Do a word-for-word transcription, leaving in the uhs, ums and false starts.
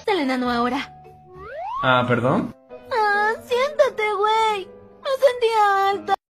está el enano ahora? Ah, ¿perdón? Ah, siéntate, güey. Me sentía alta.